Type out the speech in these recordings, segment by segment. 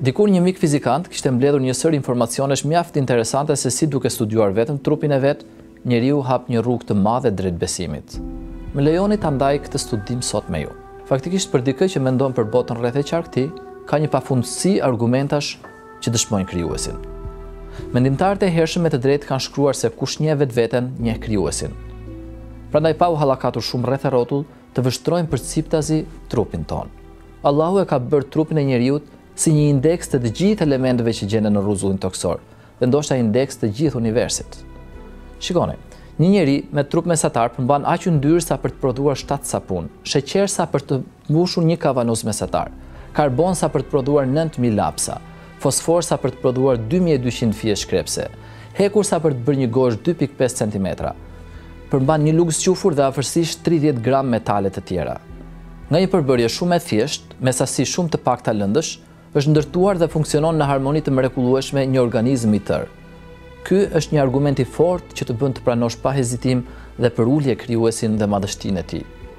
Dikur një mik fizikant kishte mbledhur një sër informacionesh mjaft interesante se si duke studiuar vetëm trupin e vet, njeriu hap një rrugë të madhe drejt besimit. Më lejoni ta ndaj këtë studim sot me ju. Faktikisht për dikë që mendon për botën rreth e qarkëtij, ka një pafundësi argumentash që dëshmojnë krijuesin. Mendimtarët e hershëm me të drejtë kanë shkruar se kush njeh vetveten, njeh krijuesin. Prandaj pa u hallakatur shumë rreth e rrotull, të vështrojmë përciptazi trupin ton. Allahu e ka bërë trupin e njeriut si një indeks të gjithë elementeve që gjenden në rrezullin toksor, dhe ndoshta indeks të gjithë universit. Shikoni, një njeri me trup mesatar përmban aq yndyrë sa për të prodhuar 7 sapun, sheqer sa për të mbushur një kavanuz mesatar, karbon sa për të prodhuar 9000 lapsa, fosfor sa për të prodhuar 2200 fije shkrepse, hekur sa për të bërë një gozhë 2.5 cm. Përmban një lugë zgjufur dhe afërsisht 30 gram metale të tjera. Nga një përbërje shumë e thjeshtë, me sasi shumë të pakta lëndësh, është ndërtuar dhe funksionon në harmoni të mrekullueshme një organizëm i tërë. Ky është një argument i fortë që të bën të pranosh pa hezitim dhe për ulje krijuesin dhe madhështinë e tij.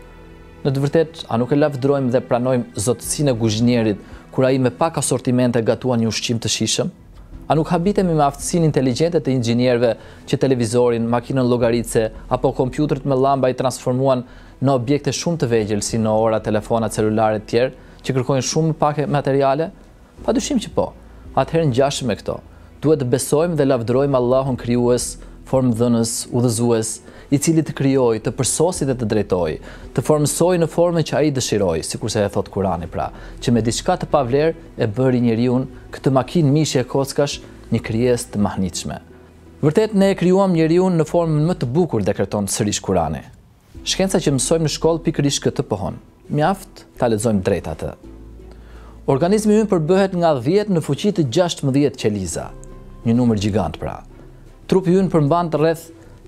Në të vërtetë, a nuk e lavdërojmë dhe pranojmë zotësinë e kuzhinierit kur ai me pak asortimente gatuan një ushqim të shijshëm? A nuk habitemi me aftësinë inteligjente të inxhinierëve që televizorin, makinën llogaritse apo kompjuterit me llamba i transformuan në objekte shumë të vegjël si në ora, telefona, celulare të tjerë që kërkojnë shumë pak materiale? Padyshim që po. Atëherë ngjashëm me këto, duhet të besojmë dhe lavdërojmë Allahun krijues, formdhënës, udhëzues, i cili të krijoi, të përsosi dhe të drejtoi, të formsoi në formën që ai dëshiroi, sikurse e thot Kurani pra, që me diçka të pavlerë e bëri njeriu këtë makinë mishje kockash, një krijesë të mahnitshme. Vërtet ne e krijuam njeriu në formën më të bukur, dekreton sërish Kurani. Shkenca që mësojmë në shkollë pikërisht këtë pohon. Mjaft ta lexojmë drejt atë. Organizmi ynë përbëhet nga 10 në fuqi të 16 qeliza, një numër gjigant pra. Trupi ynë përmban rreth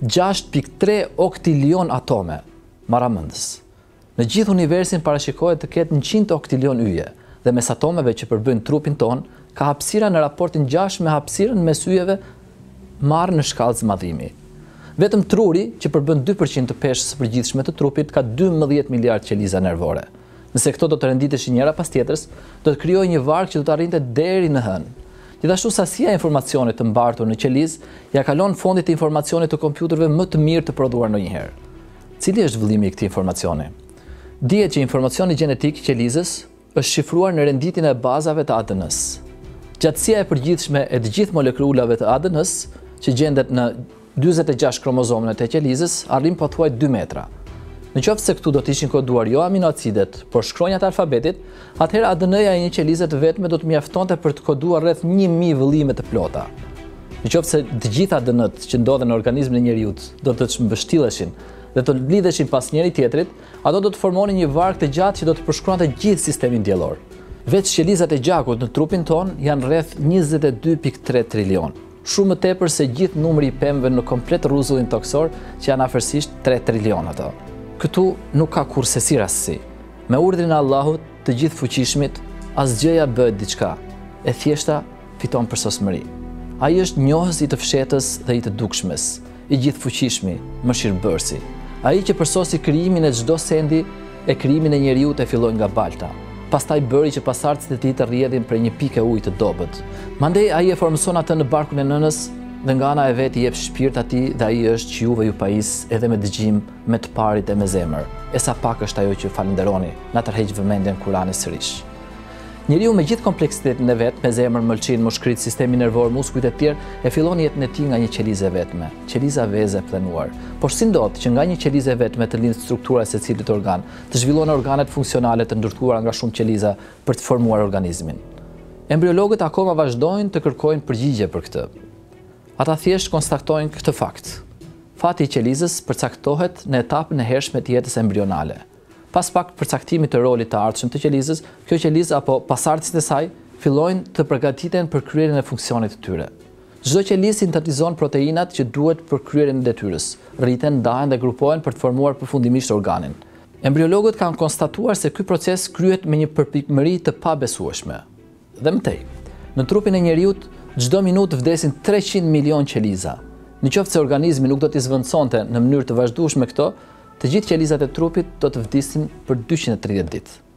6.3 oktilion atome, maramëndës. Në gjithë universin parashikohet të ketë 100 oktilion yje, dhe mes atomeve që përbëjnë trupin ton, ka hapësira në raportin 6 me hapësirën mes yjeve marrë në shkallë zmadhimi. Vetëm truri, që përbën 2% të peshës së përgjithshme të trupit, ka 12 miliard qeliza nervore. Nëse këto do të renditeshin njëra pas tjetrës, do të krijojë një varg që do të arrinte deri në hënë. Gjithashtu sasia e informacionit të mbartur në qelizë ja kalon fondit të informacionit të kompjuterëve më të mirë të prodhuar ndonjëherë. Cili është vëllimi i këtij informacioni? Dihet që informacioni gjenetik i qelizës është shifruar në renditjen e bazave të ADN-s. Gjatësia e përgjithshme e të gjithë molekulave të ADN-s, që gjendet në 46 kromozomët e qelizës, arrin pothuaj 2 metra. Në qoftë se këtu do të ishin koduar jo aminoacidet, por shkronjat e alfabetit, atëherë ADN-ja e një qelize të vetme do të mjaftonte për të koduar rreth 1000 vëllime të plota. Në qoftë se të gjitha ADN-t që ndodhen në organizmin e njerëzit do të mbështilleshin dhe të lidheshin pas njëri tjetrit, ato do të formonin një varg të gjatë që do të përshkruante gjithë sistemin diellor. Vetë qelizat e gjakut në trupin ton janë rreth 22.3 trilion. Shumë më tepër se gjithë numri i pemëve në komplet rrezullin toksor, që janë afërsisht 3 trilion ato. Këtu nuk ka kurrësi rastësi. Me urdhrin e Allahut, të gjithë fuqishmit, asgjëja bëhet diçka. E thjeshta fiton përsosmëri. Ai është njohës i të fshetës dhe i të dukshmes, i gjithë fuqishmi, mëshirbërësi. Ai që përsosi krijimin e çdo sendi, e krijimin e njeriut e filloi nga balta. Pastaj bëri që pasardhësit e tij të rrjedhin prej një pike ujë të dobët. Mandej ai e formson atë në barkun e nënës, dhe nga ana e vet i jep shpirt atij dhe ai është që juve ju pajis edhe me dëgjim, me të parit e me zemër. E sa pak është ajo që falenderoni, na tërheq vëmendjen Kurani sërish. Njeriu me gjithë kompleksitetin e vet, me zemër, mëlçin, mushkrit, sistemi nervor, muskujt e tjerë, e fillon jetën e tij nga një qelizë vetme, qeliza veze plenuar. Por si ndodh që nga një qelizë vetme të lind struktura e secilit organ, të zhvillojnë organet funksionale të ndërtuara nga shumë qeliza për të formuar organizmin? Embriologët akoma vazhdojnë të kërkojnë përgjigje për këtë. Ata thjesht konstatojnë këtë fakt. Fati i qelizës përcaktohet në etapën e hershme të jetës embrionale. Pas pak përcaktimit të rolit të ardhshëm të qelizës, kjo qelizë apo pasardhësit e saj fillojnë të përgatiten për kryerjen e funksionit të tyre. Çdo qelizë sintetizon proteinat që duhet për kryerjen e detyrës, rriten, ndahen dhe grupohen për të formuar përfundimisht organin. Embriologët kanë konstatuar se ky proces kryhet me një përpikmëri të pabesueshme. Dhe mëtej, në trupin e njeriut çdo minutë vdesin 300 milion qeliza. Në qoftë se organizmi nuk do t'i zvendësonte në mënyrë të vazhdueshme këto, të gjithë qelizat e trupit do të vdisin për 230 ditë.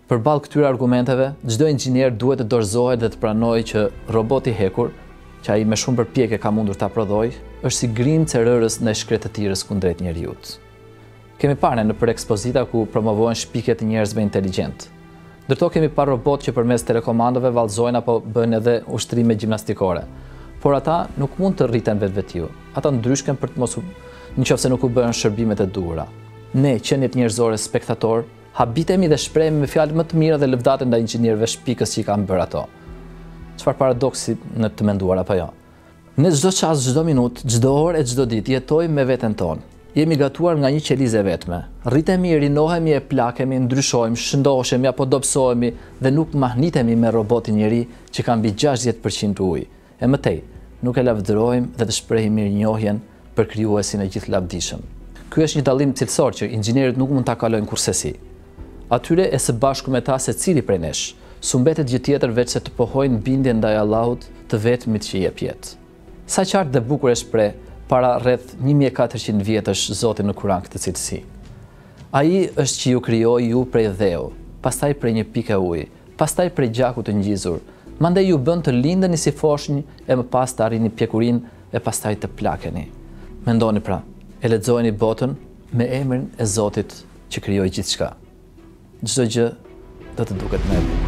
Përballë këtyre argumenteve, çdo inxhinier duhet të dorëzohet dhe të pranojë që roboti hekur, që ai me shumë përpjekje ka mundur ta prodhojë, është si grimca e rërës ndaj shkretëtirës kundrejt njeriut. Kemi parë në për ekspozita ku promovohen shpikjet e njerëzve inteligjent. Ndërto kemi parë robot që përmes telekomandove vallëzojnë apo bëjnë edhe ushtrime gjimnastikore. Por ata nuk mund të rriten vetvetiu. Ata ndryshken për të mos nëse nuk u bëhen shërbimet e duhura. Ne, qeniet njerëzore spektator, habitemi dhe shprehemi me fjalë më të mira dhe lëvdate ndaj inxhinierëve shpikës që i kanë bërë ato. Çfarë paradoksi në të menduar apo jo? Ne çdo çast, çdo minutë, çdo orë e çdo ditë jetojmë me veten tonë. Jemi gatuar nga një qelizë e vetme. Rritemi, rinohemi, e plakemi, ndryshojmë, shëndohemi apo dobësohemi dhe nuk mahnitemi me robotin njeri që ka mbi 60% ujë. E mëtej, nuk e lavdërojmë dhe të shprehim mirënjohjen për krijuesin e gjithë lavdishëm. Ky është një dallim cilësor që inxhinierët nuk mund ta kalojnë kurrësi. Atyre e së bashku me ta secili prej nesh, s'u mbetet gjë tjetër veç se të pohojnë bindjen ndaj Allahut, të vetmit që i jep jetë. Sa qartë dhe bukur e shpreh para rreth 1400 vjetësh Zoti në Kur'an këtë cilësi. Ai është që ju krijoi ju prej dheu, pastaj prej një pikë uji, pastaj prej gjakut të ngjizur. Mandej ju bën të lindeni si foshnjë e më pas të arrini pjekurinë e pastaj të plakeni. Mendoni pra, e lexojeni botën me emrin e Zotit që krijoi gjithçka. Çdo gjë do të duket më e bukur.